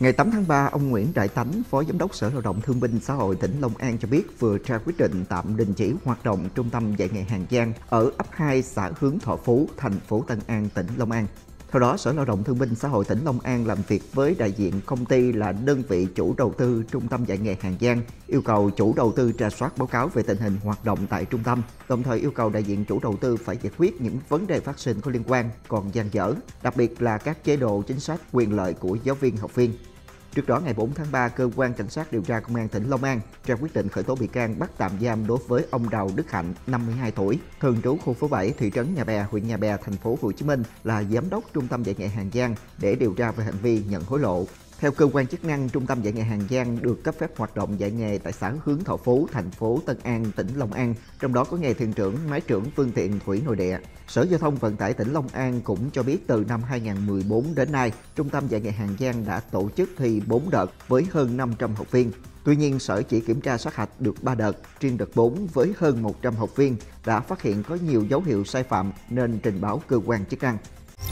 Ngày 8 tháng 3, ông Nguyễn Đại Tánh, Phó Giám đốc Sở Lao động Thương binh Xã hội tỉnh Long An cho biết vừa ra quyết định tạm đình chỉ hoạt động Trung tâm dạy nghề Hàng Giang ở ấp 2 xã Hướng Thọ Phú, thành phố Tân An, tỉnh Long An. Theo đó, Sở Lao động Thương binh Xã hội tỉnh Long An làm việc với đại diện công ty là đơn vị chủ đầu tư Trung tâm dạy nghề Hàng Giang, yêu cầu chủ đầu tư rà soát báo cáo về tình hình hoạt động tại trung tâm, đồng thời yêu cầu đại diện chủ đầu tư phải giải quyết những vấn đề phát sinh có liên quan còn dang dở, đặc biệt là các chế độ chính sách quyền lợi của giáo viên học viên. Trước đó, ngày 4 tháng 3, Cơ quan Cảnh sát điều tra Công an tỉnh Long An ra quyết định khởi tố bị can bắt tạm giam đối với ông Đào Đức Hạnh, 52 tuổi, thường trú khu phố 7, thị trấn Nhà Bè, huyện Nhà Bè, thành phố Hồ Chí Minh là giám đốc Trung tâm dạy nghề Hàng Giang để điều tra về hành vi nhận hối lộ. Theo cơ quan chức năng, Trung tâm dạy nghề Hàng Giang được cấp phép hoạt động dạy nghề tại xã Hướng Thọ Phú, thành phố Tân An, tỉnh Long An, trong đó có nghề thuyền trưởng, máy trưởng phương tiện thủy nội địa. Sở Giao thông Vận tải tỉnh Long An cũng cho biết từ năm 2014 đến nay, Trung tâm dạy nghề Hàng Giang đã tổ chức thi 4 đợt với hơn 500 học viên. Tuy nhiên, Sở chỉ kiểm tra sát hạch được 3 đợt, riêng đợt 4 với hơn 100 học viên đã phát hiện có nhiều dấu hiệu sai phạm nên trình báo cơ quan chức năng.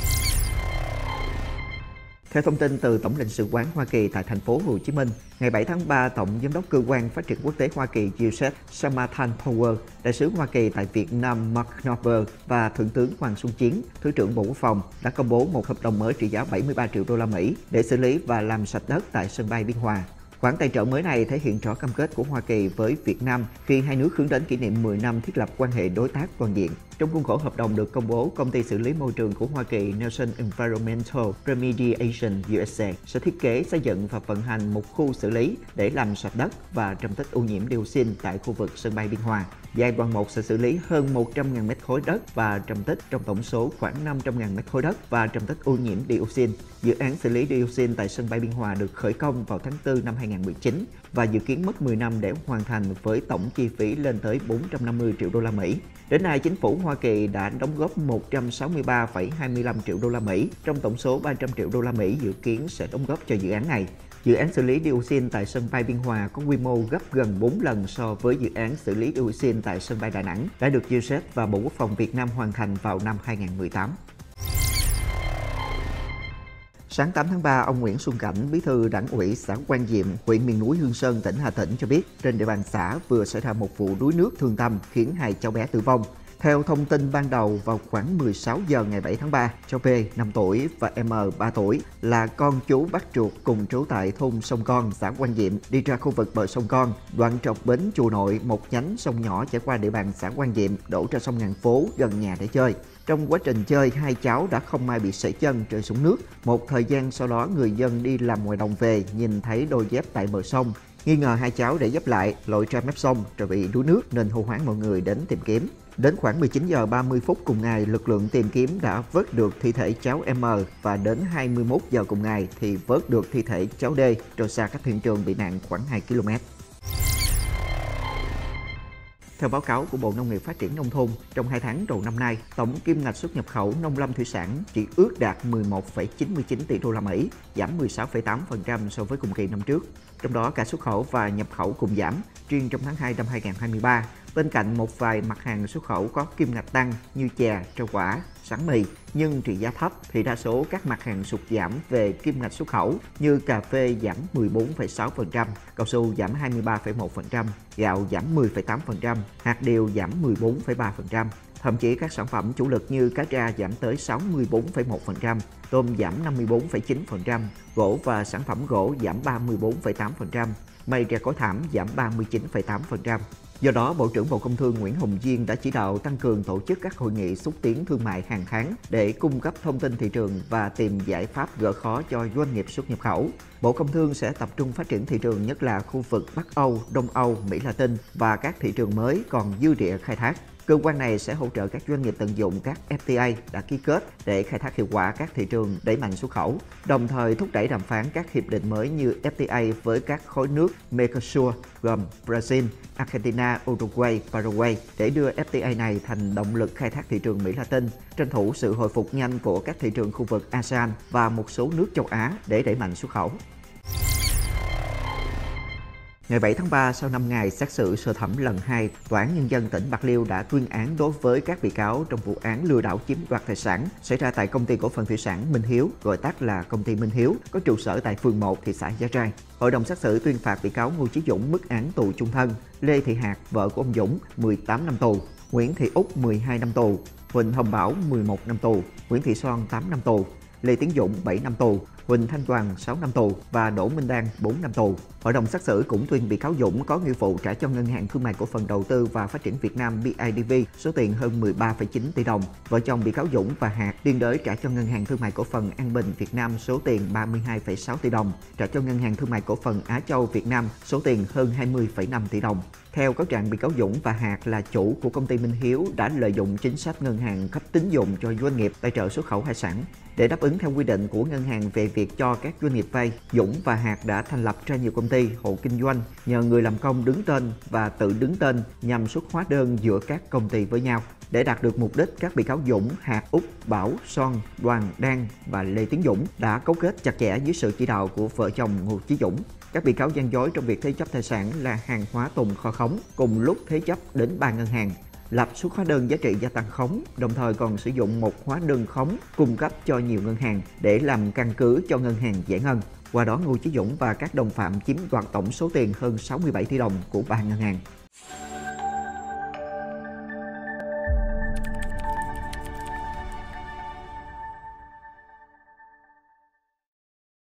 Theo thông tin từ Tổng lãnh sự quán Hoa Kỳ tại thành phố Hồ Chí Minh, ngày 7 tháng 3, Tổng Giám đốc Cơ quan Phát triển Quốc tế Hoa Kỳ Joseph Samanthan Power, Đại sứ Hoa Kỳ tại Việt Nam Mark Knopper và Thượng tướng Hoàng Xuân Chiến, Thứ trưởng Bộ Quốc phòng đã công bố một hợp đồng mới trị giá 73 triệu đô la Mỹ để xử lý và làm sạch đất tại sân bay Biên Hòa. Khoản tài trợ mới này thể hiện rõ cam kết của Hoa Kỳ với Việt Nam khi hai nước hướng đến kỷ niệm 10 năm thiết lập quan hệ đối tác toàn diện. Trong khuôn khổ hợp đồng được công bố, công ty xử lý môi trường của Hoa Kỳ Nelson Environmental Remediation USA sẽ thiết kế, xây dựng và vận hành một khu xử lý để làm sạch đất và trầm tích ô nhiễm dioxin tại khu vực sân bay Biên Hòa. Giai đoạn 1 sẽ xử lý hơn 100.000 mét khối đất và trầm tích trong tổng số khoảng 500.000 mét khối đất và trầm tích ô nhiễm dioxin. Dự án xử lý dioxin tại sân bay Biên Hòa được khởi công vào tháng 4 năm 2019 và dự kiến mất 10 năm để hoàn thành với tổng chi phí lên tới 450 triệu đô la Mỹ. Đến nay, chính phủ Hoa Kỳ đã đóng góp 163,25 triệu đô la Mỹ trong tổng số 300 triệu đô la Mỹ dự kiến sẽ đóng góp cho dự án này. Dự án xử lý dioxin tại sân bay Biên Hòa có quy mô gấp gần 4 lần so với dự án xử lý dioxin tại sân bay Đà Nẵng, đã được USAID và Bộ Quốc phòng Việt Nam hoàn thành vào năm 2018. Sáng 8 tháng 3, ông Nguyễn Xuân Cảnh, Bí thư Đảng ủy xã Quan Diệm, huyện miền núi Hương Sơn, tỉnh Hà Tĩnh cho biết, trên địa bàn xã vừa xảy ra một vụ đuối nước thương tâm khiến 2 cháu bé tử vong. Theo thông tin ban đầu, vào khoảng 16 giờ ngày 7 tháng 3, cháu P, 5 tuổi và M, 3 tuổi là con chú bác ruột cùng trú tại thôn Sông Con, xã Quan Diệm, đi ra khu vực bờ sông Con, đoạn trọc bến Chùa Nội, một nhánh sông nhỏ chảy qua địa bàn xã Quan Diệm, đổ ra sông Ngàn Phố gần nhà để chơi. Trong quá trình chơi, 2 cháu đã không may bị sẩy chân rơi xuống nước. Một thời gian sau đó, người dân đi làm ngoài đồng về nhìn thấy đôi dép tại bờ sông. Nghi ngờ 2 cháu để dép lại, lội ra mép sông rồi bị đuối nước nên hô hoán mọi người đến tìm kiếm. Đến khoảng 19 giờ 30 phút cùng ngày, lực lượng tìm kiếm đã vớt được thi thể cháu M và đến 21 giờ cùng ngày thì vớt được thi thể cháu D trôi xa cách hiện trường bị nạn khoảng 2 km. Theo báo cáo của Bộ Nông nghiệp Phát triển Nông thôn, trong 2 tháng đầu năm nay, tổng kim ngạch xuất nhập khẩu nông lâm thủy sản chỉ ước đạt 11,99 tỷ đô la Mỹ, giảm 16,8% so với cùng kỳ năm trước. Trong đó, cả xuất khẩu và nhập khẩu cùng giảm. Riêng trong tháng 2 năm 2023, bên cạnh một vài mặt hàng xuất khẩu có kim ngạch tăng như chè, rau quả, sắn mì, nhưng trị giá thấp thì đa số các mặt hàng sụt giảm về kim ngạch xuất khẩu như cà phê giảm 14,6%, cao su giảm 23,1%, gạo giảm 10,8%, hạt điều giảm 14,3%. Thậm chí các sản phẩm chủ lực như cá tra giảm tới 64,1%, tôm giảm 54,9%, gỗ và sản phẩm gỗ giảm 34,8%, mây tre cối thảm giảm 39,8%. Do đó, Bộ trưởng Bộ Công Thương Nguyễn Hồng Diên đã chỉ đạo tăng cường tổ chức các hội nghị xúc tiến thương mại hàng tháng để cung cấp thông tin thị trường và tìm giải pháp gỡ khó cho doanh nghiệp xuất nhập khẩu. Bộ Công Thương sẽ tập trung phát triển thị trường nhất là khu vực Bắc Âu, Đông Âu, Mỹ Latin và các thị trường mới còn dư địa khai thác. Cơ quan này sẽ hỗ trợ các doanh nghiệp tận dụng các FTA đã ký kết để khai thác hiệu quả các thị trường đẩy mạnh xuất khẩu, đồng thời thúc đẩy đàm phán các hiệp định mới như FTA với các khối nước Mercosur gồm Brazil, Argentina, Uruguay, Paraguay để đưa FTA này thành động lực khai thác thị trường Mỹ Latin, tranh thủ sự hồi phục nhanh của các thị trường khu vực ASEAN và một số nước châu Á để đẩy mạnh xuất khẩu. Ngày 7 tháng 3, sau 5 ngày xét xử sơ thẩm lần 2, Tòa án Nhân dân tỉnh Bạc Liêu đã tuyên án đối với các bị cáo trong vụ án lừa đảo chiếm đoạt tài sản xảy ra tại Công ty Cổ phần Thủy sản Minh Hiếu, gọi tắt là Công ty Minh Hiếu, có trụ sở tại phường 1, thị xã Giá Rai. Hội đồng xét xử tuyên phạt bị cáo Ngô Chí Dũng mức án tù chung thân, Lê Thị Hạt, vợ của ông Dũng, 18 năm tù, Nguyễn Thị Úc 12 năm tù, Huỳnh Hồng Bảo 11 năm tù, Nguyễn Thị Son 8 năm tù, Lê Tiến Dũng 7 năm tù, Huỳnh Thanh Toàn 6 năm tù và Đỗ Minh Đan 4 năm tù. Hội đồng xét xử cũng tuyên bị cáo Dũng có nghĩa vụ trả cho Ngân hàng Thương mại Cổ phần Đầu tư và Phát triển Việt Nam BIDV số tiền hơn 13,9 tỷ đồng. Vợ chồng bị cáo Dũng và Hạt liên đới trả cho Ngân hàng Thương mại Cổ phần An Bình Việt Nam số tiền 32,6 tỷ đồng, trả cho Ngân hàng Thương mại Cổ phần Á Châu Việt Nam số tiền hơn 20,5 tỷ đồng. Theo cáo trạng, bị cáo Dũng và Hạt là chủ của công ty Minh Hiếu đã lợi dụng chính sách ngân hàng cấp tín dụng cho doanh nghiệp tài trợ xuất khẩu hải sản. Để đáp ứng theo quy định của ngân hàng về việc cho các doanh nghiệp vay, Dũng và Hạt đã thành lập ra nhiều công ty, hộ kinh doanh, nhờ người làm công đứng tên và tự đứng tên nhằm xuất hóa đơn giữa các công ty với nhau. Để đạt được mục đích, các bị cáo Dũng, Hạt, Úc, Bảo, Son, Đoàn, Đan và Lê Tiến Dũng đã cấu kết chặt chẽ dưới sự chỉ đạo của vợ chồng Ngô Chí Dũng. Các bị cáo gian dối trong việc thế chấp tài sản là hàng hóa tồn kho khống, cùng lúc thế chấp đến 3 ngân hàng, lập xuất hóa đơn giá trị gia tăng khống, đồng thời còn sử dụng một hóa đơn khống cung cấp cho nhiều ngân hàng để làm căn cứ cho ngân hàng giải ngân. Qua đó, Ngô Chí Dũng và các đồng phạm chiếm đoạt tổng số tiền hơn 67 tỷ đồng của 3 ngân hàng.